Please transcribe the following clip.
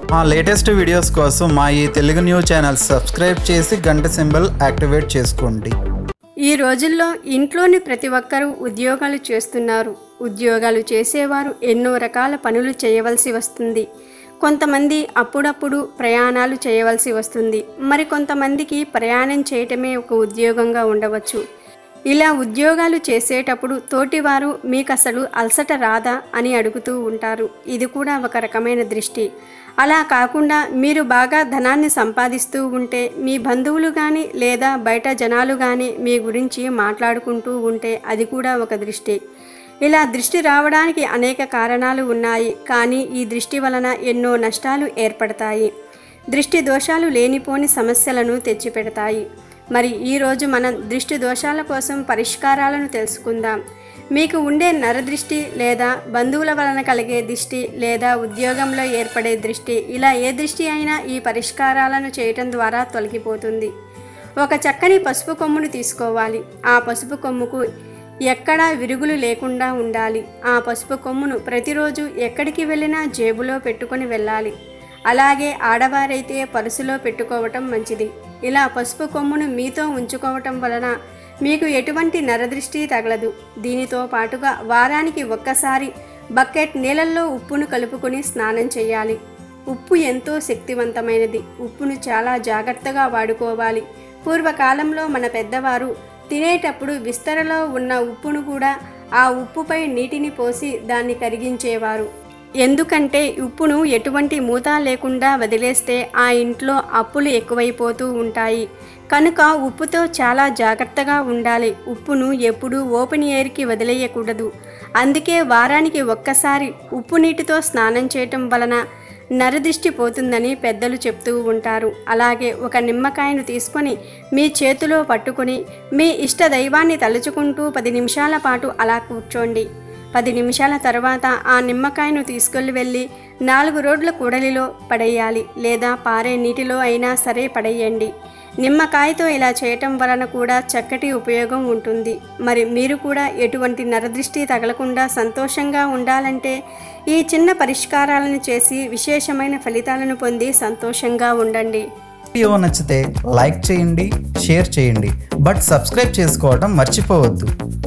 మా latest videos కోసం మా ఈ తెలుగు న్యూస్ ఛానల్ సబ్స్క్రైబ్ చేసి గంట సింబల్ యాక్టివేట్ చేసుకోండి. ఈ రోజుల్లో ఇంట్లోని ప్రతి ఒక్కరూ ఉద్యోగాలు చేస్తున్నారు. ఉద్యోగాలు చేసేవారు ఎన్నో రకాల పనులు చేయవలసి వస్తుంది. కొంతమంది అప్పుడప్పుడు ప్రయాణాలు చేయవలసి వస్తుంది. మరి కొంతమందికి ప్రయాణం చేయటమే ఒక ఉద్యోగంగా ఉండవచ్చు. ఇలా ఉద్యోగాలు చేసేటప్పుడు తోటివారు మీకు అసలు అలసట రాదా అని అడుగుతూ ఉంటారు. ఇది కూడా ఒక రకమైన దృష్టి. అలా కాకుండా మీరు బాగా ధనాన్ని సంపాదిస్తూ ఉంటే మీ బంధువులు కానీ లేదా బయట జనాలు కానీ మీ గురించి మాట్లాడుకుంటూ ఉంటే అది కూడా ఒక దృష్టి. ఇలా దృష్టి రావడానికి అనేక కారణాలు ఉన్నాయి. కానీ ఈ దృష్టి వలన ఎన్నో నష్టాలు ఏర్పడతాయి. దృష్టి దోషాలు లేనిపోని సమస్యలను తెచ్చిపెడతాయి. మరి ఈరోజు మనం దృష్టి దోషాల కోసం పరిష్కారాలను తెలుసుకుందాం. మీకు ఉండే నరదృష్టి లేదా బంధువుల వలన కలిగే దృష్టి లేదా ఉద్యోగంలో ఏర్పడే దృష్టి, ఇలా ఏ దృష్టి అయినా ఈ పరిష్కారాలను చేయటం ద్వారా తొలగిపోతుంది. ఒక చక్కని పసుపు కొమ్మును తీసుకోవాలి. ఆ పసుపు కొమ్ముకు ఎక్కడా విరుగులు లేకుండా ఉండాలి. ఆ పసుపు కొమ్మును ప్రతిరోజు ఎక్కడికి వెళ్ళినా జేబులో పెట్టుకొని వెళ్ళాలి. అలాగే ఆడవారైతే పర్సులో పెట్టుకోవటం మంచిది. ఇలా పసుపు కొమ్మును మీతో ఉంచుకోవటం వలన మీకు ఎటువంటి నరదృష్టి తగలదు. దీనితో పాటుగా వారానికి ఒక్కసారి బకెట్ నీళ్ళల్లో ఉప్పును కలుపుకొని స్నానం చేయాలి. ఉప్పు ఎంతో శక్తివంతమైనది. ఉప్పును చాలా జాగ్రత్తగా వాడుకోవాలి. పూర్వకాలంలో మన పెద్దవారు తినేటప్పుడు విస్తరలో ఉన్న ఉప్పును కూడా ఆ ఉప్పుపై నీటిని పోసి దాన్ని కరిగించేవారు. ఎందుకంటే ఉప్పును ఎటువంటి మూత లేకుండా వదిలేస్తే ఆ ఇంట్లో అప్పులు ఎక్కువైపోతూ ఉంటాయి. కనుక ఉప్పుతో చాలా జాగ్రత్తగా ఉండాలి. ఉప్పును ఎప్పుడూ ఓపెన్ ఎయిర్కి వదిలేయకూడదు. అందుకే వారానికి ఒక్కసారి ఉప్పు నీటితో స్నానం చేయటం వలన నరదిష్టి పోతుందని పెద్దలు చెప్తూ ఉంటారు. అలాగే ఒక నిమ్మకాయను తీసుకొని మీ చేతిలో పట్టుకొని మీ ఇష్ట దైవాన్ని తలుచుకుంటూ 10 నిమిషాల పాటు అలా కూర్చోండి. 10 నిమిషాల తర్వాత ఆ నిమ్మకాయను తీసుకెళ్ళి వెళ్ళి 4 రోడ్ల కూడలిలో పడేయాలి, లేదా పారే నీటిలో అయినా సరే పడేయండి. నిమ్మకాయతో ఇలా చేయటం వలన కూడా చక్కటి ఉపయోగం ఉంటుంది. మరి మీరు కూడా ఎటువంటి నరదృష్టి తగలకుండా సంతోషంగా ఉండాలంటే ఈ చిన్న పరిష్కారాలను చేసి విశేషమైన ఫలితాలను పొంది సంతోషంగా ఉండండి. వీడియో నచ్చితే లైక్ చేయండి, షేర్ చేయండి, బట్ సబ్స్క్రైబ్ చేసుకోవడం మర్చిపోవద్దు.